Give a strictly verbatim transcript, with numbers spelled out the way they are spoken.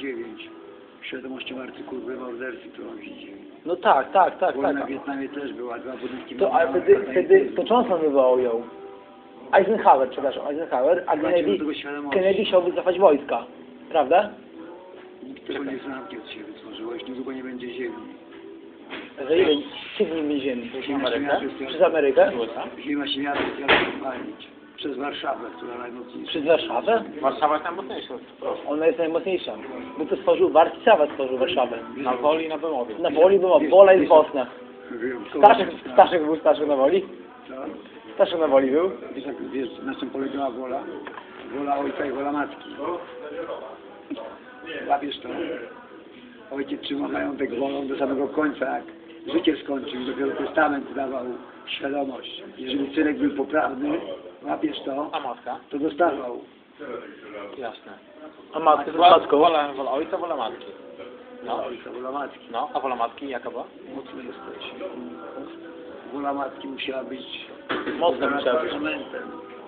dziewięć. Świadomością artykułów mordercy, to on widzi. No tak, tak, tak, Wojna tak. w Wietnamie też była, dwa budynki... To, ale wtedy, wtedy to Johnson wywołał ją. Eisenhower, przepraszam, Eisenhower, a Kennedy, Kennedy chciał wycofać wojska. Prawda? Nikt tego nie zamknie od siebie wytworzyło, już niedługo nie będzie ziemi. Że ile? Kiedy nie będzie ziemi? Ziemia się Amerykę? miasto Przez Amerykę? Ziemia się miasto chciała spalić. Przez Warszawę, która najmocniejsza. Przez Warszawę? Warszawa jest najmocniejsza. Ona jest najmocniejsza. Bo to stworzył Warszawa, stworzył Warszawę. Na Woli i na Bemowie. Na Woli była Wola i Bosna. Wyjątkowo. Staszek, Staszek był Staszek na Woli? Co? Staszek na Woli był? Wiesz, jak, wiesz, na czym polegała wola? Wola ojca i wola matki. Łapiesz to? Ojciec trzymał majątek wolą do samego końca, jak życie skończył. Dopiero testament dawał świadomość. Jeżeli synek był poprawny, łapiesz to, A matka? to dostawał. Jasne. A matkę z Wola, matką? wola, wola ojca, wola matki. No, ojca, wola matki. No, a wola matki jaka była? Mocny jesteś. Wola matki musiała być Mocno musiała być. argumentem.